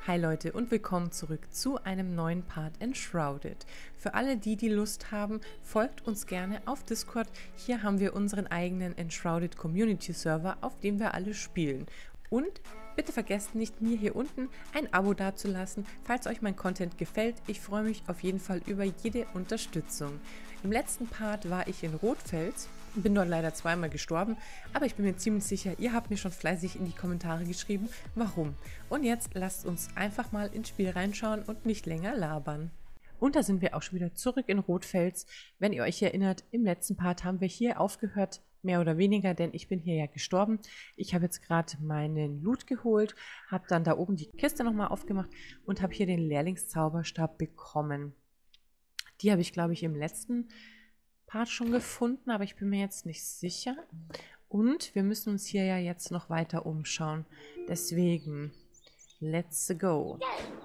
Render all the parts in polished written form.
Hi Leute und willkommen zurück zu einem neuen Part Enshrouded. Für alle, die Lust haben, folgt uns gerne auf Discord. Hier haben wir unseren eigenen Enshrouded Community Server, auf dem wir alle spielen. Und bitte vergesst nicht, mir hier unten ein Abo dazulassen, falls euch mein Content gefällt. Ich freue mich auf jeden Fall über jede Unterstützung. Im letzten Part war ich in Rotfels. Bin dort leider zweimal gestorben, aber ich bin mir ziemlich sicher, ihr habt mir schon fleißig in die Kommentare geschrieben, warum. Und jetzt lasst uns einfach mal ins Spiel reinschauen und nicht länger labern. Und da sind wir auch schon wieder zurück in Rotfels. Wenn ihr euch erinnert, im letzten Part haben wir hier aufgehört, mehr oder weniger, denn ich bin hier ja gestorben. Ich habe jetzt gerade meinen Loot geholt, habe dann da oben die Kiste nochmal aufgemacht und habe hier den Lehrlingszauberstab bekommen. Die habe ich, glaube ich, im letzten Part schon gefunden, aber ich bin mir jetzt nicht sicher. Und wir müssen uns hier ja jetzt noch weiter umschauen. Deswegen, let's go.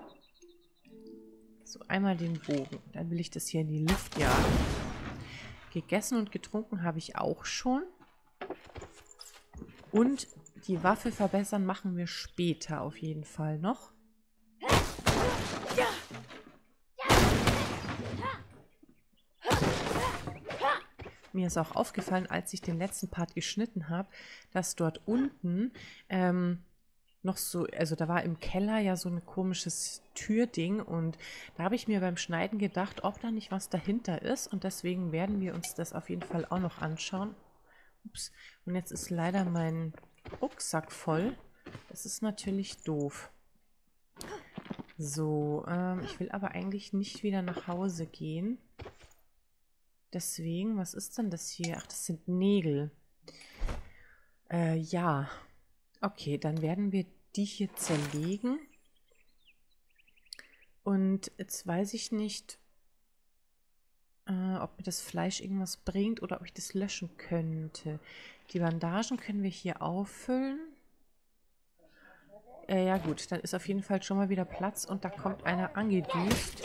So, einmal den Bogen. Dann will ich das hier in die Luft jagen. Gegessen und getrunken habe ich auch schon. Und die Waffe verbessern machen wir später auf jeden Fall noch. Mir ist auch aufgefallen, als ich den letzten Part geschnitten habe, dass dort unten noch so, also da war im Keller ja so ein komisches Türding und da habe ich mir beim Schneiden gedacht, ob da nicht was dahinter ist und deswegen werden wir uns das auf jeden Fall auch noch anschauen. Ups, und jetzt ist leider mein Rucksack voll. Das ist natürlich doof. So, ich will aber eigentlich nicht wieder nach Hause gehen. Deswegen, was ist denn das hier? Ach, das sind Nägel. Ja. Okay, dann werden wir die hier zerlegen. Und jetzt weiß ich nicht, ob mir das Fleisch irgendwas bringt oder ob ich das löschen könnte. Die Bandagen können wir hier auffüllen. Ja gut, dann ist auf jeden Fall schon mal wieder Platz und da kommt einer angedüst.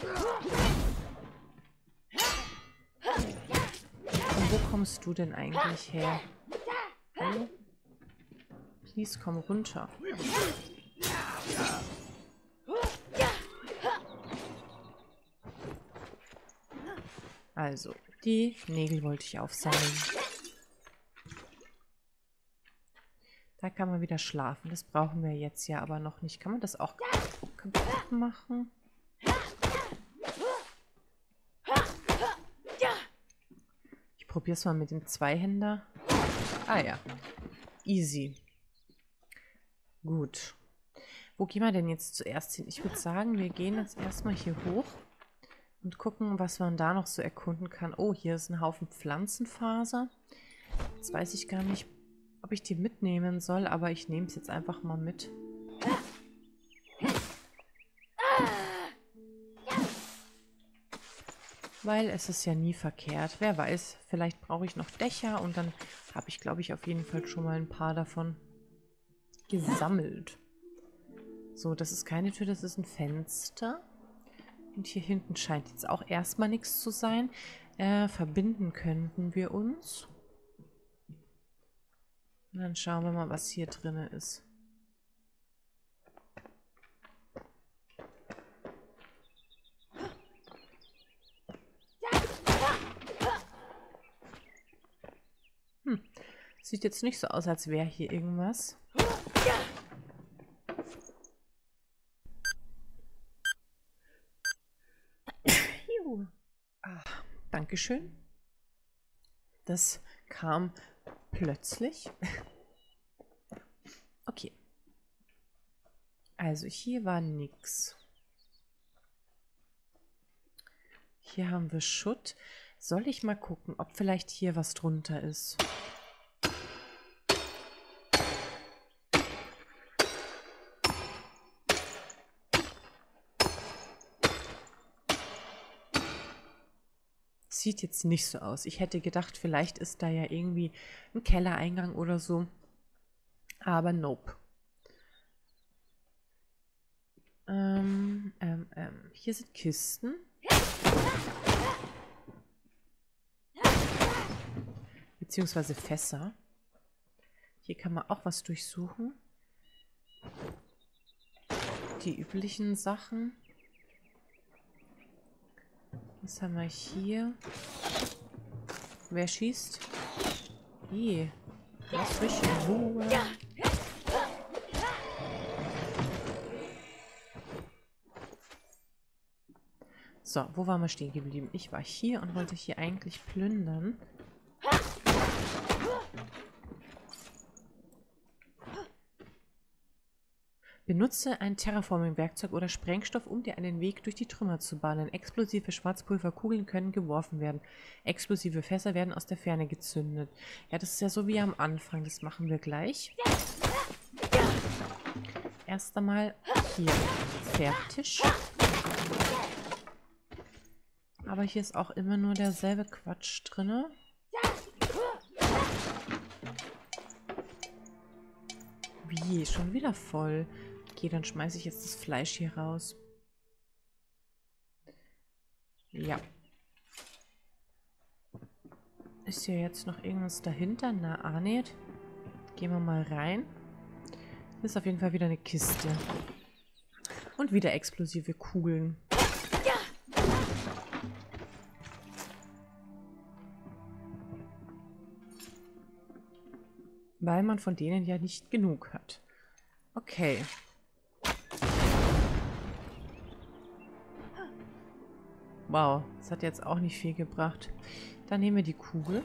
Und wo kommst du denn eigentlich her? Hallo? Please, komm runter. Also, die Nägel wollte ich aufsammeln. Da kann man wieder schlafen. Das brauchen wir jetzt ja aber noch nicht. Kann man das auch kaputt machen? Ich probiere es mal mit dem Zweihänder. Ah ja, easy. Gut. Wo gehen wir denn jetzt zuerst hin? Ich würde sagen, wir gehen jetzt erstmal hier hoch und gucken, was man da noch so erkunden kann. Oh, hier ist ein Haufen Pflanzenfaser. Jetzt weiß ich gar nicht, ob ich die mitnehmen soll, aber ich nehme es jetzt einfach mal mit. Weil es ist ja nie verkehrt. Wer weiß, vielleicht brauche ich noch Dächer und dann habe ich, glaube ich, auf jeden Fall schon mal ein paar davon gesammelt. So, das ist keine Tür, das ist ein Fenster. Und hier hinten scheint jetzt auch erstmal nichts zu sein. Verbinden könnten wir uns. Und dann schauen wir mal, was hier drin ist. Sieht jetzt nicht so aus, als wäre hier irgendwas. Dankeschön. Das kam plötzlich. Okay. Also hier war nichts. Hier haben wir Schutt. Soll ich mal gucken, ob vielleicht hier was drunter ist? Sieht jetzt nicht so aus. Ich hätte gedacht, vielleicht ist da ja irgendwie ein Kellereingang oder so. Aber nope. Hier sind Kisten. Beziehungsweise Fässer. Hier kann man auch was durchsuchen. die üblichen Sachen. Was haben wir hier? Wer schießt? Lass mich in Ruhe. So, wo waren wir stehen geblieben? Ich war hier und wollte hier eigentlich plündern. Benutze ein Terraforming-Werkzeug oder Sprengstoff, um dir einen Weg durch die Trümmer zu bahnen. Explosive Schwarzpulverkugeln können geworfen werden. Explosive Fässer werden aus der Ferne gezündet. Ja, das ist ja so wie am Anfang. Das machen wir gleich. Erst einmal hier fertig. Aber hier ist auch immer nur derselbe Quatsch drin. Wie? Schon wieder voll. Okay, dann schmeiße ich jetzt das Fleisch hier raus. Ja. Ist hier jetzt noch irgendwas dahinter? Na, nicht. Gehen wir mal rein. Ist auf jeden Fall wieder eine Kiste. Und wieder explosive Kugeln. Weil man von denen ja nicht genug hat. Okay. Wow, das hat jetzt auch nicht viel gebracht. Dann nehmen wir die Kugel.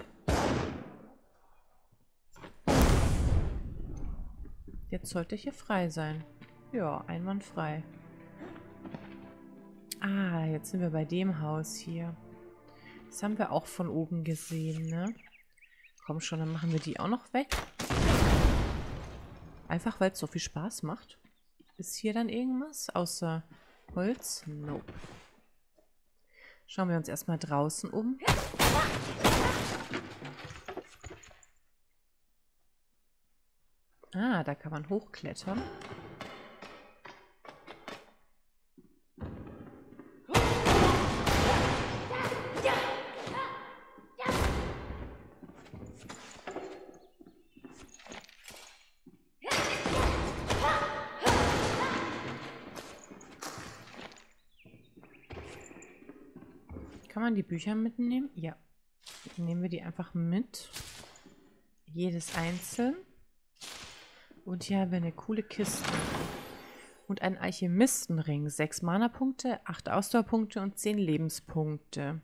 Jetzt sollte hier frei sein. Ja, einwandfrei. Ah, jetzt sind wir bei dem Haus hier. Das haben wir auch von oben gesehen, ne? Komm schon, dann machen wir die auch noch weg. Einfach, weil es so viel Spaß macht. Ist hier dann irgendwas außer Holz? Nope. Schauen wir uns erstmal draußen um. Ah, da kann man hochklettern. Kann man die Bücher mitnehmen? Ja. Dann nehmen wir die einfach mit. Jedes einzeln. Und hier haben wir eine coole Kiste. Und einen Alchemistenring. 6 Mana-Punkte, 8 Ausdauerpunkte und 10 Lebenspunkte.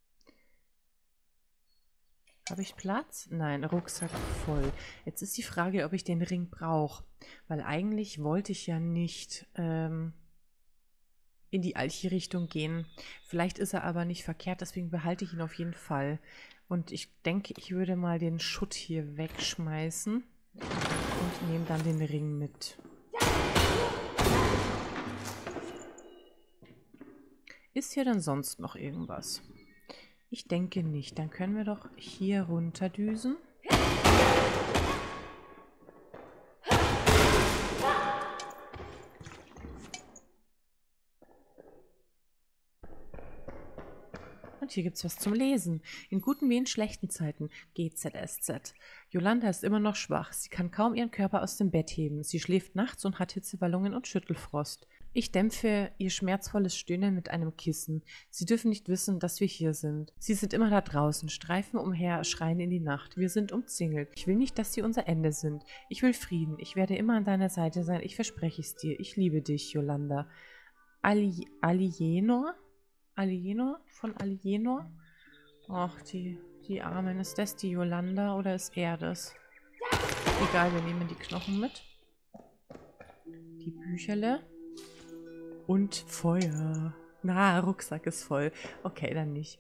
Habe ich Platz? Nein, Rucksack voll. Jetzt ist die Frage, ob ich den Ring brauche. Weil eigentlich wollte ich ja nicht in die Alchi-Richtung gehen. Vielleicht ist er aber nicht verkehrt, deswegen behalte ich ihn auf jeden Fall. Und ich denke, ich würde mal den Schutt hier wegschmeißen und nehme dann den Ring mit. Ist hier dann sonst noch irgendwas? Ich denke nicht. Dann können wir doch hier runterdüsen. Und hier gibt es was zum Lesen. In guten wie in schlechten Zeiten. GZSZ. Yolanda ist immer noch schwach. Sie kann kaum ihren Körper aus dem Bett heben. Sie schläft nachts und hat Hitzewallungen und Schüttelfrost. Ich dämpfe ihr schmerzvolles Stöhnen mit einem Kissen. Sie dürfen nicht wissen, dass wir hier sind. Sie sind immer da draußen, streifen umher, schreien in die Nacht. Wir sind umzingelt. Ich will nicht, dass sie unser Ende sind. Ich will Frieden. Ich werde immer an deiner Seite sein. Ich verspreche es dir. Ich liebe dich, Yolanda. Alienor? Alienor? Von Alienor? Ach, die Armen. Ist das die Yolanda oder ist er das? Egal, wir nehmen die Knochen mit. Die Bücherle. Und Feuer. Na, Rucksack ist voll. Okay, dann nicht.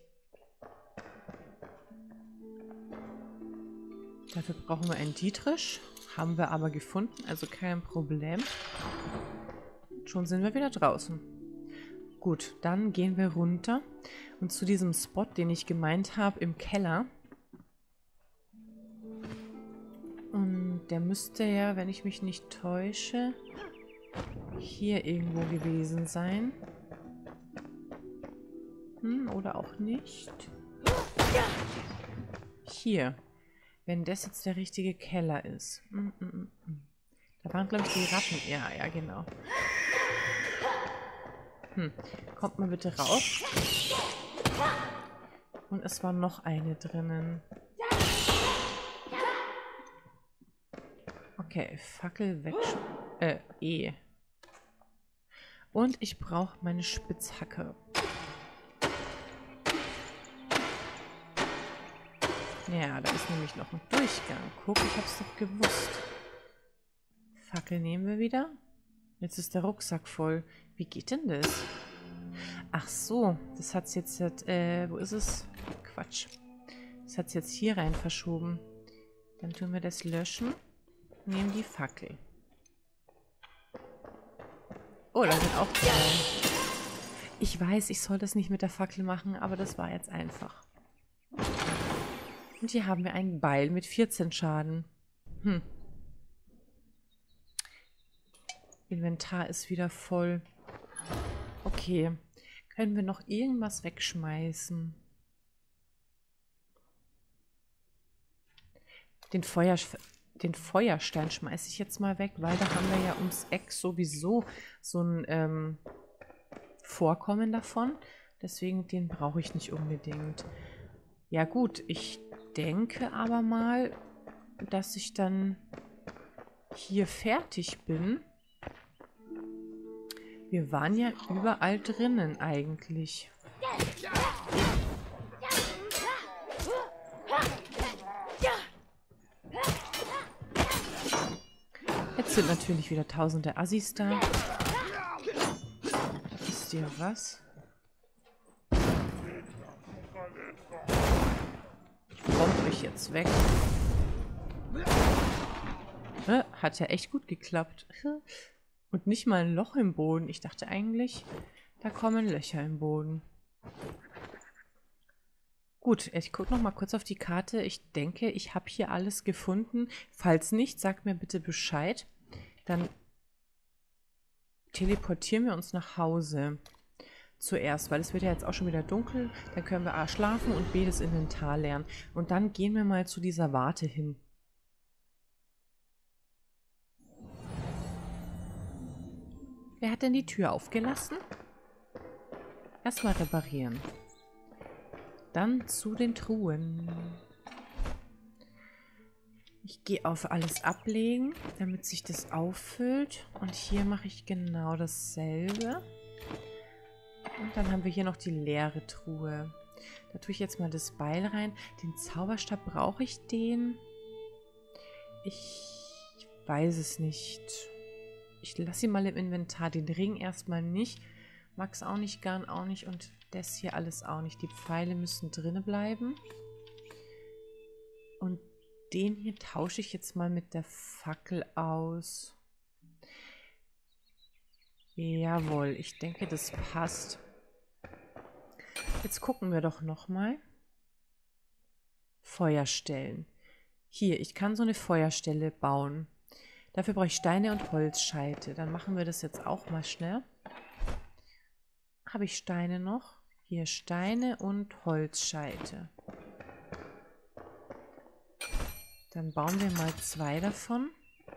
Dafür brauchen wir einen Dietrich. Haben wir aber gefunden, also kein Problem. Schon sind wir wieder draußen. Gut, dann gehen wir runter und zu diesem Spot, den ich gemeint habe, im Keller. Und der müsste ja, wenn ich mich nicht täusche, hier irgendwo gewesen sein. Oder auch nicht. Hier. Wenn das jetzt der richtige Keller ist. Da waren, glaube ich, die Ratten. Ja, ja, genau. Kommt mal bitte raus. Und es war noch eine drinnen. Okay, Fackel weg. Und ich brauche meine Spitzhacke. Ja, da ist nämlich noch ein Durchgang. Guck, ich hab's doch gewusst. Fackel nehmen wir wieder. Jetzt ist der Rucksack voll. Wie geht denn das? Ach so, das hat's jetzt... wo ist es? Quatsch. Das hat's jetzt hier rein verschoben. Dann tun wir das löschen. Nehmen die Fackel. Oh, da sind auch zwei. Ich weiß, ich soll das nicht mit der Fackel machen, aber das war jetzt einfach. Und hier haben wir einen Beil mit 14 Schaden. Inventar ist wieder voll. Okay. Können wir noch irgendwas wegschmeißen? Den Feuerstein schmeiße ich jetzt mal weg, weil da haben wir ja ums Eck sowieso so ein Vorkommen davon. Deswegen den brauche ich nicht unbedingt. Ja gut, ich denke aber mal, dass ich dann hier fertig bin. Wir waren ja überall drinnen eigentlich. Jetzt sind natürlich wieder tausende Assis da. Wisst ihr was? Kommt euch jetzt weg. Hat ja echt gut geklappt. Und nicht mal ein Loch im Boden. Ich dachte eigentlich, da kommen Löcher im Boden. Gut, ich gucke noch mal kurz auf die Karte. Ich denke, ich habe hier alles gefunden. Falls nicht, sagt mir bitte Bescheid. Dann teleportieren wir uns nach Hause. Zuerst, weil es wird ja jetzt auch schon wieder dunkel. Dann können wir A schlafen und B das Inventar leeren. Und dann gehen wir mal zu dieser Warte hin. Wer hat denn die Tür aufgelassen? Erstmal reparieren. Dann zu den Truhen. Ich gehe auf alles ablegen, damit sich das auffüllt. Und hier mache ich genau dasselbe. Und dann haben wir hier noch die leere Truhe. Da tue ich jetzt mal das Beil rein. Den Zauberstab, brauche ich den? Ich weiß es nicht. Ich lasse ihn mal im Inventar. Den Ring erstmal nicht. Max auch nicht, Garn auch nicht und das hier alles auch nicht. Die Pfeile müssen drinne bleiben. Und den hier tausche ich jetzt mal mit der Fackel aus. Jawohl, ich denke, das passt. Jetzt gucken wir doch nochmal. Feuerstellen. Hier, ich kann so eine Feuerstelle bauen. Dafür brauche ich Steine und Holzscheite. Dann machen wir das jetzt auch mal schnell. Habe ich Steine noch? Hier Steine und Holzscheite. Dann bauen wir mal 2 davon.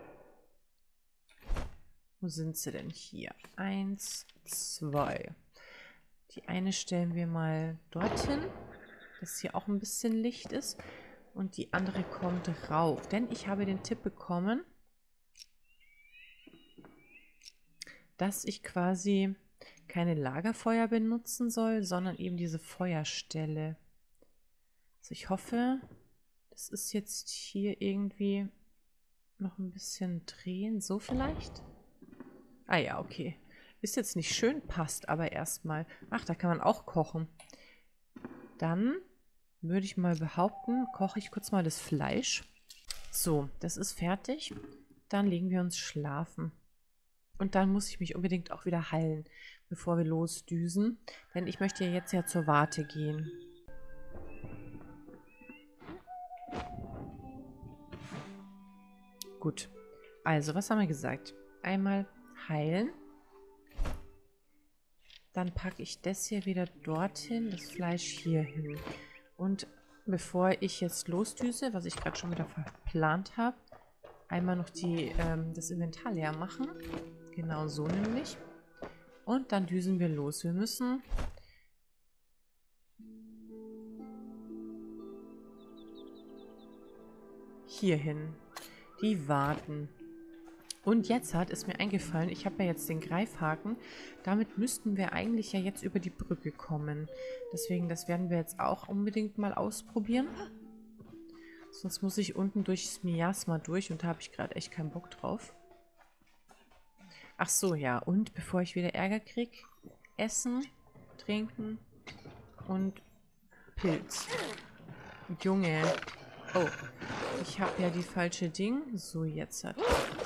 Wo sind sie denn hier? 1, 2. Die eine stellen wir mal dorthin, dass hier auch ein bisschen Licht ist. Und die andere kommt rauf. Denn ich habe den Tipp bekommen, dass ich quasi keine Lagerfeuer benutzen soll, sondern eben diese Feuerstelle. Also ich hoffe, das ist jetzt hier irgendwie noch ein bisschen drehen. So vielleicht? Ah ja, okay. Ist jetzt nicht schön, passt aber erstmal. Ach, da kann man auch kochen. Dann würde ich mal behaupten, koche ich kurz mal das Fleisch. So, das ist fertig. Dann legen wir uns schlafen. Und dann muss ich mich unbedingt auch wieder heilen, bevor wir losdüsen. Denn ich möchte ja jetzt ja zur Warte gehen. Gut. Also, was haben wir gesagt? Einmal heilen. Dann packe ich das hier wieder dorthin, das Fleisch hier hin. Und bevor ich jetzt losdüse, was ich gerade schon wieder verplant habe, einmal noch das Inventar leer machen. Genau so nämlich. Und dann düsen wir los. Wir müssen hierhin. Die warten. Und jetzt ist mir eingefallen, ich habe ja jetzt den Greifhaken. Damit müssten wir eigentlich ja jetzt über die Brücke kommen. Deswegen, das werden wir jetzt auch unbedingt mal ausprobieren. Sonst muss ich unten durchs Miasma durch und da habe ich gerade echt keinen Bock drauf. Ach so, ja. Und bevor ich wieder Ärger kriege, essen, trinken und Pilz. Junge. Oh, ich habe ja die falsche Ding. So, jetzt hat.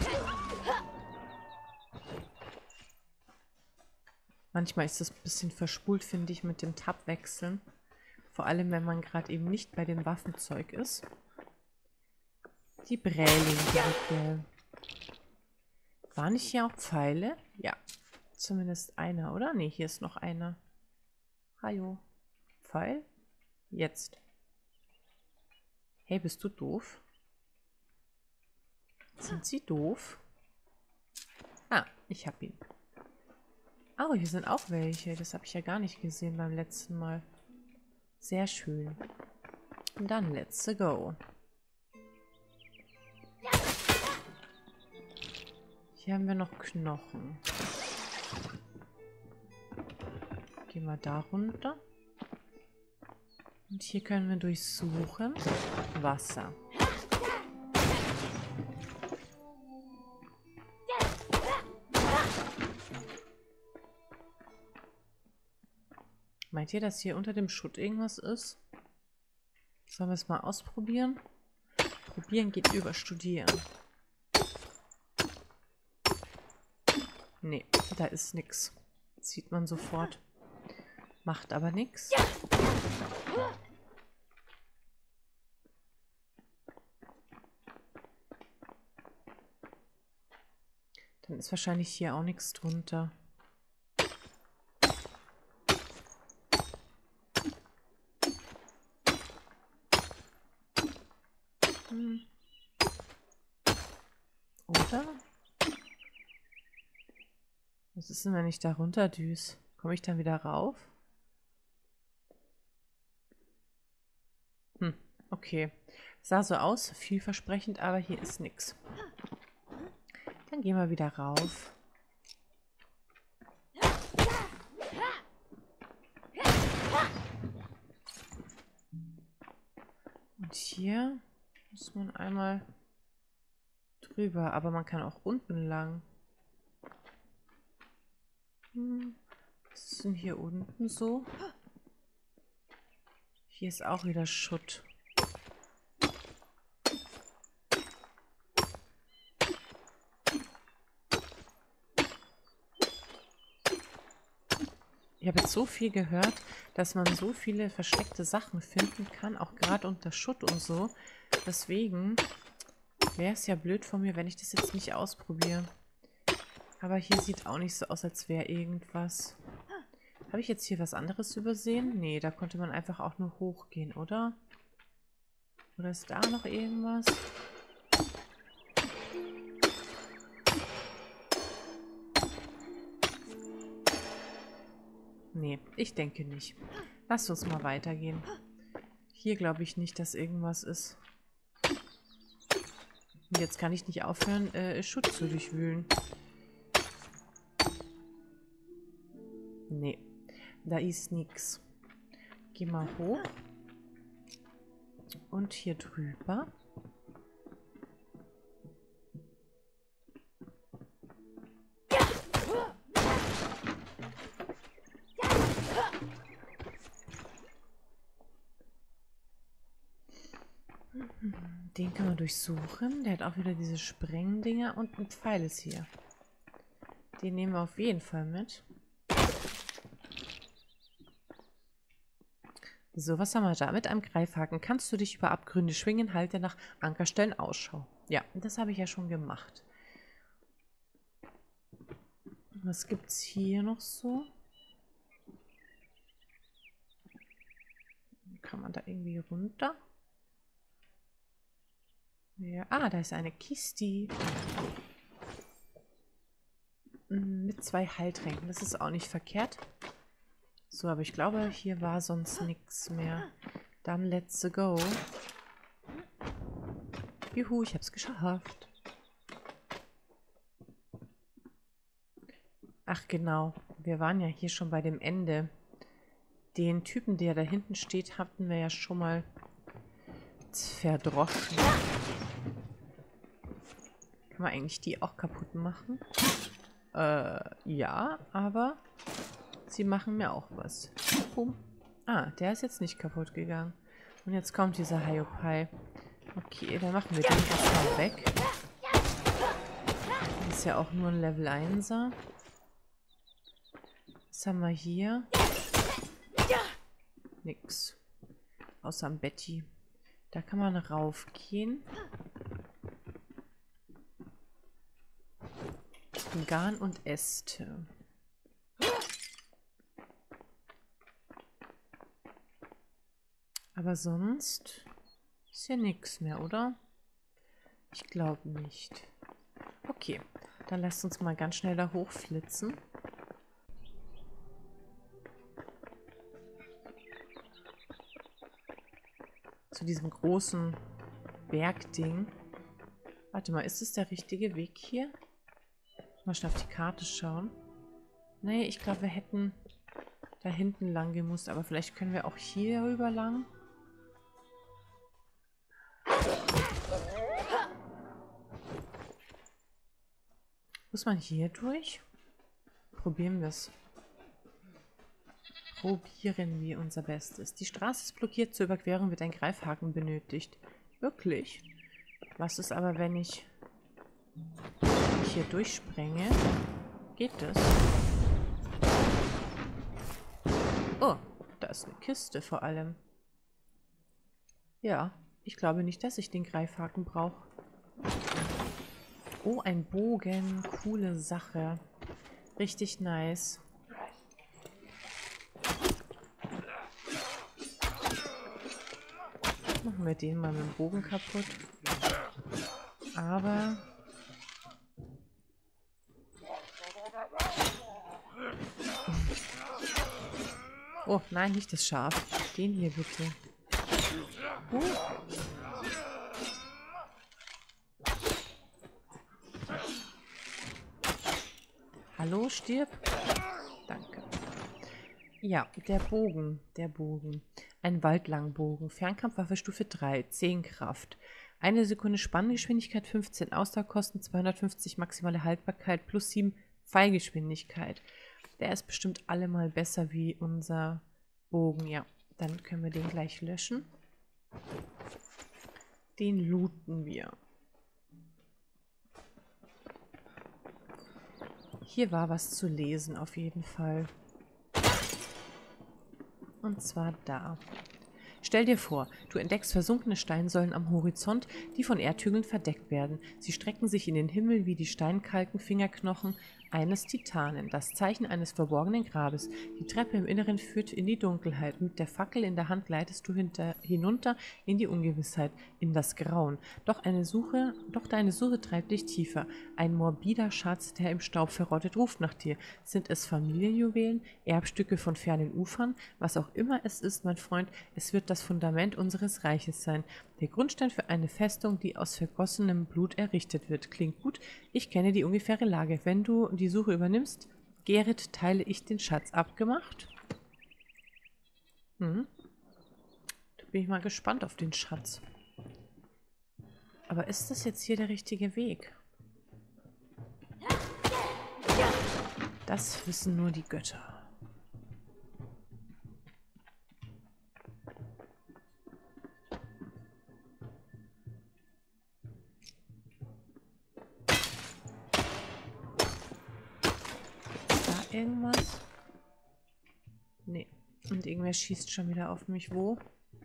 Manchmal ist das ein bisschen verspult, finde ich, mit dem Tab-Wechseln. Vor allem, wenn man gerade eben nicht bei dem Waffenzeug ist. Die Bräling-Brücke. Waren nicht hier auch Pfeile? Ja. Zumindest einer, oder? Ne, hier ist noch einer. Hallo. Pfeil? Jetzt. Hey, bist du doof? Sind sie doof? Ah, ich hab ihn. Oh, hier sind auch welche. Das habe ich ja gar nicht gesehen beim letzten Mal. Sehr schön. Und dann let's go. Hier haben wir noch Knochen. Gehen wir da runter. Und hier können wir durchsuchen. Wasser. Meint ihr, dass hier unter dem Schutt irgendwas ist? Sollen wir es mal ausprobieren? Probieren geht über Studieren. Nee, da ist nichts. Sieht man sofort. Macht aber nichts. Dann ist wahrscheinlich hier auch nichts drunter. Oder? Was ist denn, wenn ich da runter düse? Komme ich dann wieder rauf? Okay. Sah so aus, vielversprechend, aber hier ist nichts. Dann gehen wir wieder rauf. Und hier muss man einmal drüber, aber man kann auch unten lang. Was ist denn hier unten so? Hier ist auch wieder Schutt. Ich habe jetzt so viel gehört, dass man so viele versteckte Sachen finden kann, auch gerade unter Schutt und so. Deswegen wäre es ja blöd von mir, wenn ich das jetzt nicht ausprobiere. Aber hier sieht auch nicht so aus, als wäre irgendwas. Habe ich jetzt hier was anderes übersehen? Nee, da konnte man einfach auch nur hochgehen, oder? Oder ist da noch irgendwas? Nee, ich denke nicht. Lasst uns mal weitergehen. Hier glaube ich nicht, dass irgendwas ist. Und jetzt kann ich nicht aufhören, Schutt zu durchwühlen. Nee, da ist nichts. Geh mal hoch. Und hier drüber. Den kann man durchsuchen. Der hat auch wieder diese Sprengdinger und ein Pfeil ist hier. Den nehmen wir auf jeden Fall mit. So, was haben wir da? Mit einem Greifhaken kannst du dich über Abgründe schwingen, halte nach Ankerstellen Ausschau. Ja, das habe ich ja schon gemacht. Was gibt es hier noch so? Kann man da irgendwie runter? Ja, da ist eine Kiste. Mit 2 Heiltränken. Das ist auch nicht verkehrt. So, aber ich glaube, hier war sonst nichts mehr. Dann let's go. Juhu, ich hab's geschafft. Ach genau, wir waren ja hier schon bei dem Ende. Den Typen, der da hinten steht, hatten wir ja schon mal verdroschen. Kann man eigentlich die auch kaputt machen? Ja, aber sie machen mir auch was. Boom. Ah, der ist jetzt nicht kaputt gegangen. Und jetzt kommt dieser Hiopai. Okay, dann machen wir den erstmal weg. Das ist ja auch nur ein Level 1er. Was haben wir hier? Nix. Außer am Betty. Da kann man raufgehen. Garn und Äste. Aber sonst ist ja nichts mehr, oder? Ich glaube nicht. Okay, dann lasst uns mal ganz schnell da hochflitzen. Zu diesem großen Bergding. Warte mal, ist es der richtige Weg hier? Mal schnell auf die Karte schauen. Nee, ich glaube, wir hätten da hinten lang gemusst, aber vielleicht können wir auch hier rüber lang. Muss man hier durch? Probieren wir es. Probieren wir unser Bestes. Die Straße ist blockiert. Zur Überquerung wird ein Greifhaken benötigt. Wirklich? Was ist aber, wenn ich hier durchsprenge? Geht das? Oh, da ist eine Kiste vor allem. Ja, ich glaube nicht, dass ich den Greifhaken brauche. Oh, ein Bogen. Coole Sache. Richtig nice. Machen wir den mal mit dem Bogen kaputt. Aber... Oh, nein, nicht das Schaf. Den hier bitte. Hallo, stirb. Danke. Ja, der Bogen. Der Bogen. Ein Waldlangbogen. Fernkampfwaffe Stufe 3. 10 Kraft. 1 Sekunde Spanngeschwindigkeit, 15 Ausdauerkosten, 250 maximale Haltbarkeit plus 7 Pfeilgeschwindigkeit. Der ist bestimmt allemal besser wie unser Bogen. Ja, dann können wir den gleich löschen. Den looten wir. Hier war was zu lesen auf jeden Fall. Und zwar da. Stell dir vor, du entdeckst versunkene Steinsäulen am Horizont, die von Erdhügeln verdeckt werden. Sie strecken sich in den Himmel wie die steinkalken Fingerknochen eines Titanen, das Zeichen eines verborgenen Grabes. Die Treppe im Inneren führt in die Dunkelheit. Mit der Fackel in der Hand gleitest du hinunter in die Ungewissheit, in das Grauen. Doch deine Suche treibt dich tiefer. Ein morbider Schatz, der im Staub verrottet, ruft nach dir. Sind es Familienjuwelen, Erbstücke von fernen Ufern? Was auch immer es ist, mein Freund, es wird das Fundament unseres Reiches sein. Der Grundstein für eine Festung, die aus vergossenem Blut errichtet wird. Klingt gut. Ich kenne die ungefähre Lage. Wenn du die Suche übernimmst, Gerrit, teile ich den Schatz. Abgemacht? Da bin ich mal gespannt auf den Schatz. Aber ist das jetzt hier der richtige Weg? Das wissen nur die Götter. Irgendwas? Nee. Und irgendwer schießt schon wieder auf mich. Wo?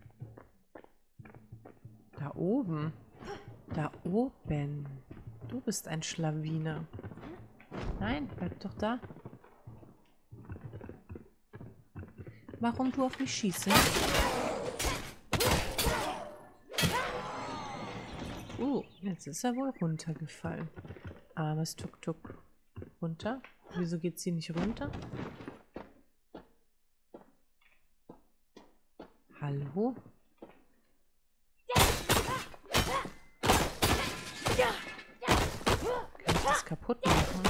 Da oben. Da oben. Du bist ein Schlawiner. Nein, bleib doch da. Warum du auf mich schießt? Jetzt ist er wohl runtergefallen. Armes Tuk-Tuk. Runter. Wieso geht sie nicht runter? Hallo? Kann ich das kaputt machen?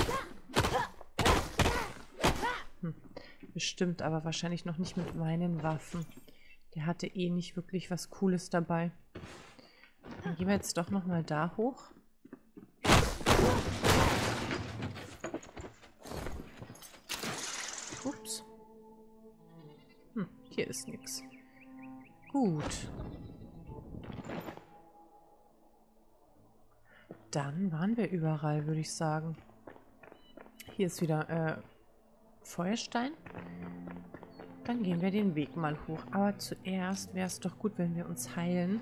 Bestimmt, aber wahrscheinlich noch nicht mit meinen Waffen. Der hatte eh nicht wirklich was Cooles dabei. Dann gehen wir jetzt doch nochmal da hoch. Ups. Hier ist nichts. Gut. Dann waren wir überall, würde ich sagen. Hier ist wieder Feuerstein. Dann gehen wir den Weg mal hoch. Aber zuerst wäre es doch gut, wenn wir uns heilen.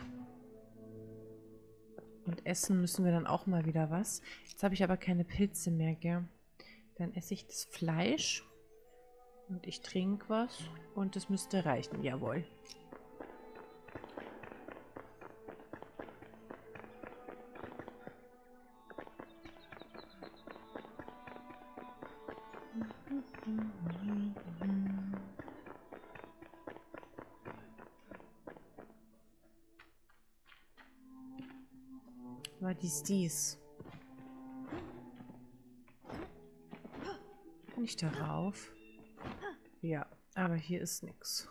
Und essen müssen wir dann auch mal wieder was. Jetzt habe ich aber keine Pilze mehr, gell? Dann esse ich das Fleisch. Und ich trinke was. Und es müsste reichen. Jawohl. War dies? Kann ich darauf? Ja, aber hier ist nichts.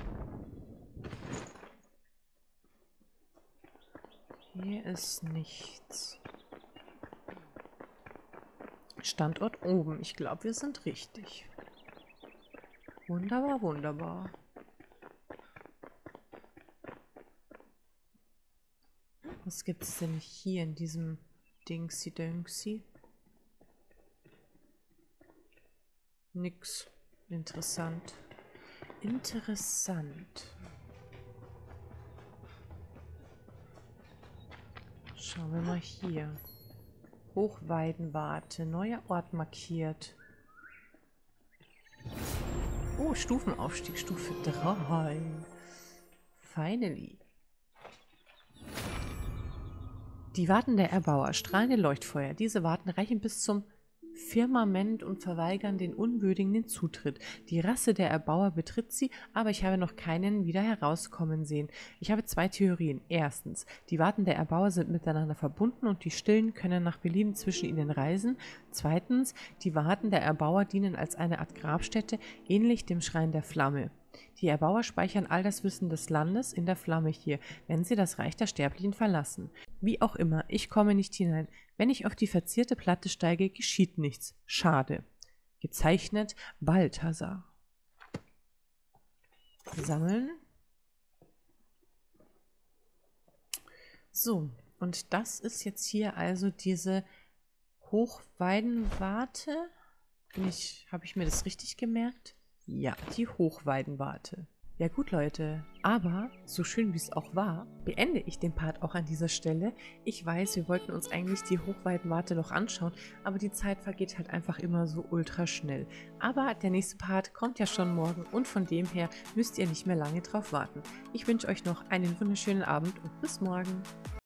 Hier ist nichts. Standort oben. Ich glaube, wir sind richtig. Wunderbar, wunderbar. Was gibt es denn hier in diesem Dingsy-Döngsy? Nix. Interessant. Interessant. Schauen wir mal hier. Hochweidenwarte. Neuer Ort markiert. Oh, Stufenaufstieg. Stufe 3. Finally. Die Warten der Erbauer, strahlende Leuchtfeuer. Diese Warten reichen bis zum Firmament und verweigern den Unwürdigen den Zutritt. Die Rasse der Erbauer betritt sie, aber ich habe noch keinen wieder herauskommen sehen. Ich habe zwei Theorien. Erstens, die Warten der Erbauer sind miteinander verbunden und die Stillen können nach Belieben zwischen ihnen reisen. Zweitens, die Warten der Erbauer dienen als eine Art Grabstätte, ähnlich dem Schrein der Flamme. Die Erbauer speichern all das Wissen des Landes in der Flamme hier, wenn sie das Reich der Sterblichen verlassen. Wie auch immer, ich komme nicht hinein. Wenn ich auf die verzierte Platte steige, geschieht nichts. Schade. Gezeichnet Balthasar. Sammeln. So, und das ist jetzt hier also diese Hochweidenwarte. Habe ich mir das richtig gemerkt? Ja, die Hochweidenwarte. Ja gut, Leute, aber so schön wie es auch war, beende ich den Part auch an dieser Stelle. Ich weiß, wir wollten uns eigentlich die Hochweidenwarte noch anschauen, aber die Zeit vergeht halt einfach immer so ultra schnell. Aber der nächste Part kommt ja schon morgen und von dem her müsst ihr nicht mehr lange drauf warten. Ich wünsche euch noch einen wunderschönen Abend und bis morgen.